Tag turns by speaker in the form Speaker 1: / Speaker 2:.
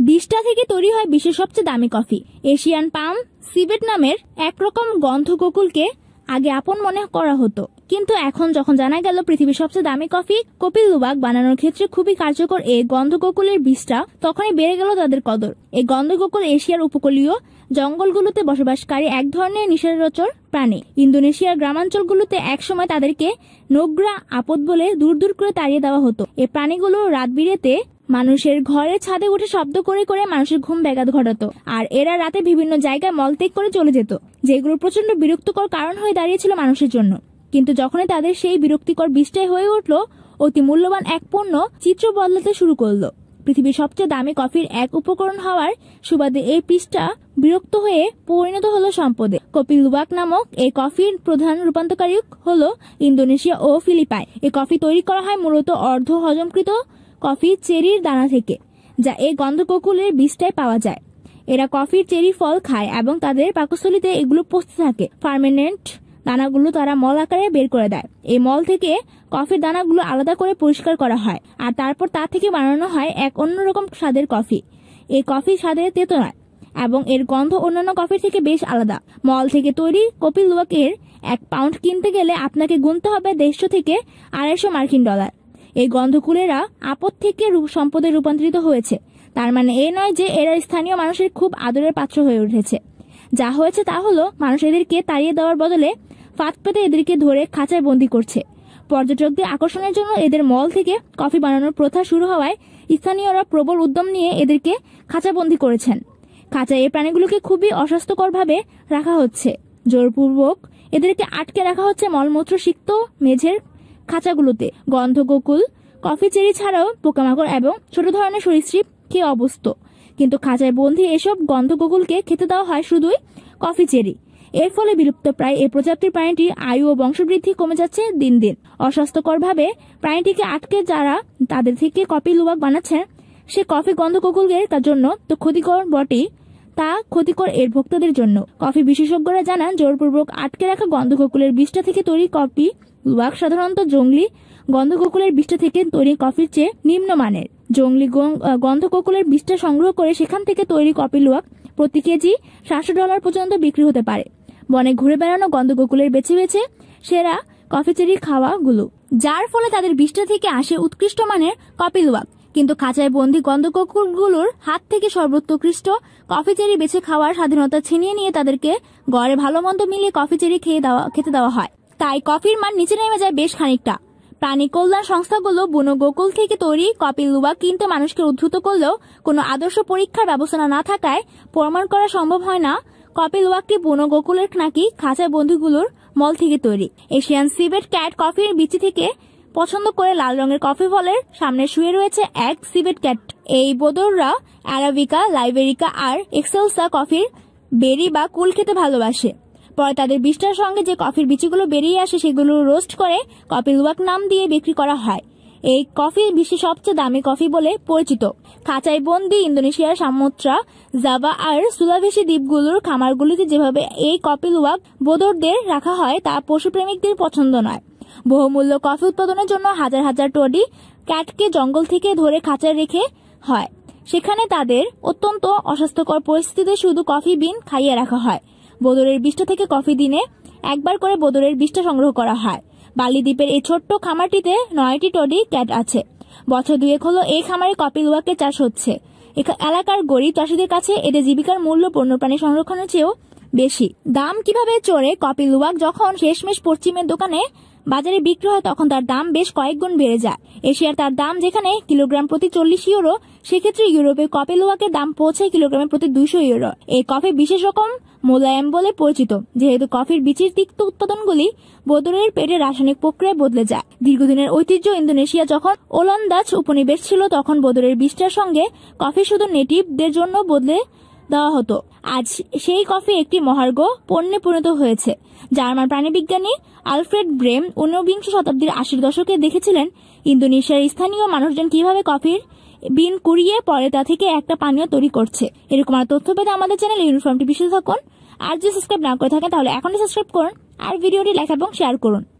Speaker 1: বীজটা থেকে তৈরি হয় বিশ্বের সবচেয়ে দামি কফি। এশিয়ান পাম সিভেট নামের একরকম গন্ধ কোকুলকে আগে আপন মনে করা হতো, কিন্তু এখন যখন জানা গেল পৃথিবীর সবচেয়ে দামি কফি কপিল লুবাক বানানোর ক্ষেত্রে খুবই কার্যকর এই গন্ধ কোকুলের বীজটা, তখনই বেড়ে গেল তাদের কদর। এই গন্ধ কোকুল এশিয়ার উপকূলীয় জঙ্গলগুলোতে বসবাসকারী এক ধরনের নিশাচর প্রাণী। ইন্দোনেশিয়ার গ্রামাঞ্চলগুলোতে একসময় তাদেরকে নোংরা আপদ বলে দূর দূর করে তাড়িয়ে দেওয়া হতো। এই প্রাণীগুলো রাত বিরেতে মানুষের ঘরের ছাদে উঠে শব্দ করে করে মানুষের ঘুম ব্যাঘাত ঘটাতো, আর এরা রাতে বিভিন্ন জায়গায় মলত্যাগ করে চলে যেত, যেগুলো প্রচন্ড বিরক্তিকর কারণ হয়ে দাঁড়িয়েছিল মানুষের জন্য। কিন্তু যখনই তাদের সেই বিরক্তিকর বিষটাই হয়ে উঠলো অতি মূল্যবান এক পণ্য, চিত্র বদলাতে শুরু করলো। পৃথিবীর সবচেয়ে দামি কফির এক উপকরণ হওয়ার সুবাদে এই পৃষ্ঠা বিরক্ত হয়ে পরিণত হলো সম্পদে। কপিল লুবাক নামক এই কফির প্রধান রূপান্তরকারী হলো ইন্দোনেশিয়া ও ফিলিপাইন। এই কফি তৈরি করা হয় মূলত অর্ধ হজমকৃত কফি চেরির দানা থেকে, যা এই গন্ধ কোকুলের বীজটায় পাওয়া যায়। এরা কফির চেরি ফল খায় এবং তাদের পাকস্থলীতে এগুলো পচতে থাকে। পার্মানেন্ট দানাগুলো তারা মল আকারে বের করে দেয়। এই মল থেকে কফির দানাগুলো আলাদা করে পরিষ্কার করা হয়, আর তারপর তা থেকে বানানো হয় এক অন্যরকম স্বাদের কফি। এই কফি স্বাদে তেতো নয় এবং এর গন্ধ অন্যান্য কফির থেকে বেশ আলাদা। মল থেকে তৈরি কপিল লুবাকের 1 পাউন্ড কিনতে গেলে আপনাকে গুনতে হবে 150 থেকে 250 মার্কিন ডলার। এই গন্ধকুলেরা আপদ থেকে সম্পদে রূপান্তরিত হয়েছে, তার মানে এই নয় যে এরা স্থানীয় মানুষের খুব আদরের পাত্র হয়ে উঠেছে। যা হয়েছে তা হলো মানুষ এদেরকে তাড়িয়ে দেওয়ার বদলে ফাঁদ পেতে এদেরকে ধরে খাঁচায় বন্দী করছে। পর্যটকদের আকর্ষণের জন্য এদের মল থেকে কফি বানানোর প্রথা শুরু হওয়ায় স্থানীয়রা প্রবল উদ্যম নিয়ে এদেরকে খাঁচাবন্দী করেছেন। খাঁচায় এই প্রাণীগুলোকে খুবই অস্বাস্থ্যকরভাবে রাখা হচ্ছে। জোরপূর্বক এদেরকে আটকে রাখা হচ্ছে মলমূত্র সিক্ত মেঝের খাঁচাগুলোতে। গন্ধ কোকুল কফি চেরি ছাড়াও পোকামাকড় এবং ছোট ধরনের সরীসৃপ খেয়ে অভ্যস্ত, কিন্তু খাঁচায় বন্দী এসব গন্ধ কোকুলকে খেতে দেওয়া হয় শুধুই কফি চেরি। এর ফলে বিলুপ্তপ্রায় এই প্রজাতির প্রাণীটির আয়ু ও বংশবৃদ্ধি কমে যাচ্ছে দিন দিন। অস্বাস্থ্যকরভাবে প্রাণীটিকে আটকে যারা তাদের থেকে কপিল লুবাক বানাচ্ছেন, সে কফি গন্ধ কোকুলের তার জন্য তো ক্ষতিকর বটেই, তা ক্ষতিকর এর ভোক্তাদের জন্য। কফি বিশেষজ্ঞরা জানান জোরপূর্বক আটকে রাখা গন্ধ কোকুলের বীজটা থেকে তৈরি কফি লুবাক সাধারণত জংলি গন্ধ কোকুলের বীজটা থেকে তৈরি কফির চেয়ে নিম্নমানের। জংলি গন্ধ কোকুলের বীজটা সংগ্রহ করে সেখান থেকে তৈরি কপিল লুবাক প্রতি কেজি $700 পর্যন্ত বিক্রি হতে পারে। বনে ঘুরে বেড়ানো গন্ধ কোকুলের বেছে বেছে সেরা কফি চেরি খাওয়াগুলো, যার ফলে তাদের বীজটা থেকে আসে উৎকৃষ্ট মানের কপিল লুবাক। কিন্তু খাঁচায় বন্দী গন্ধ কোকুলগুলোর হাত থেকে সর্বোৎকৃষ্ট কফি চেরি বেছে খাওয়ার স্বাধীনতা ছিনিয়ে নিয়ে তাদেরকে গড়ে ভালো মন্দ মিলিয়ে কফি চেরি খেতে দেওয়া হয়। তাই কফির মান নিচে নেমে যায় বেশ খানিকটা। প্রাণী কল্যাণ সংস্থাগুলো বুনো গোকুল থেকে তৈরি কপিল লুবাক কিনতে মানুষকে উদ্ধৃত করলেও কোনো আদর্শ পরীক্ষার ব্যবস্থা না থাকায় প্রমাণ করা সম্ভব হয় না কপিল লুবাকটি বুনো গোকুলের নাকি খাঁচায় বন্দীগুলোর মল থেকে তৈরি। এশিয়ান সিভেট ক্যাট কফির বিচি থেকে পছন্দ করে লাল রঙের কফি ফলের সামনে শুয়ে রয়েছে এক সিভেট ক্যাট। এই বোদররা অ্যারাবিকা, লাইবেরিকা আর এক্সেলসা কফির বেরি বা কুল খেতে ভালোবাসে। পরে তাদের বীজটার সঙ্গে যে কফির বিচিগুলো বেরিয়ে আসে সেগুলো রোস্ট করে কপিল লুবাক নাম দিয়ে বিক্রি করা হয়। এই কফি বিশ্বের সবচেয়ে দামি কফি বলে পরিচিত। খাঁচায় বন্দি ইন্দোনেশিয়ার সামুদ্রা, জাভা আর সুলাভেসি দ্বীপগুলোর খামারগুলিতে যেভাবে এই কপিল লুবাক বোদরদের রাখা হয় তা পশুপ্রেমিকদের পছন্দ নয়। বহুমূল্য কফি উৎপাদনের জন্য হাজার হাজার টডি ক্যাটকে জঙ্গল থেকে ধরে খাঁচায় রেখে হয়। সেখানে তাদের অত্যন্ত অস্বাস্থ্যকর পরিস্থিতিতে শুধু কফি বিন খাইয়ে রাখা হয়। বোদরের বীজটা থেকে কফি দিনে একবার করে বোদরের বীজটা সংগ্রহ করা হয়। বালি দ্বীপের এই ছোট্ট খামারটিতে 9টি টডি ক্যাট আছে। বছর 2 হলো এই খামারে কপিল লুবাকের চাষ হচ্ছে। এলাকার গরিব চাষীদের কাছে এদের জীবিকার মূল্য বন্যপ্রাণী সংরক্ষণের চেয়েও বেশি। দাম কিভাবে চড়ে কপিল লুবাক যখন শেষমেশ পশ্চিমের দোকানে বাজারে বিক্রি হয় তখন তার দাম বেশ কয়েক গুণ বেড়ে যায়। এশিয়ার তার দাম যেখানে কিলোগ্রাম প্রতি 40 ইউরো, সেক্ষেত্রে ইউরোপে কপিল লুবাকের দাম পৌঁছায় কিলোগ্রামে প্রতি 200 ইউরো। এই কফি বিশেষ রকম মোলায়েম বলে পরিচিত, যেহেতু কফির বীচির তিক্ত উৎপাদনগুলি বোদরের পেটে রাসায়নিক প্রক্রিয়ায় বদলে যায়। দীর্ঘদিনের ঐতিহ্য ইন্দোনেশিয়া যখন ওলন্দাজ উপনিবেশ ছিল তখন বোদরের বীজটার সঙ্গে কফি শুধু নেটিভদের জন্য বদলে দেওয়া হতো। আজ সেই কফি একটি মহার্ঘ পণ্যে পরিণত হয়েছে। জার্মান প্রাণীবিজ্ঞানী আলফ্রেড ব্রেম 19বিংশ শতাব্দীর 80 দশকে দেখেছিলেন ইন্দোনেশিয়ার স্থানীয় মানুষজন কিভাবে কফির বিন কুড়িয়ে পরে তা থেকে একটা পানীয় তৈরি করছে। এরকম আর তথ্য পেতে আমাদের চ্যানেল ইউনিফর্মটি বিশেষ থাকুন। আর যদি সাবস্ক্রাইব না করে থাকেন তাহলে এখনই সাবস্ক্রাইব করুন আর ভিডিওটি লাইক এবং শেয়ার করুন।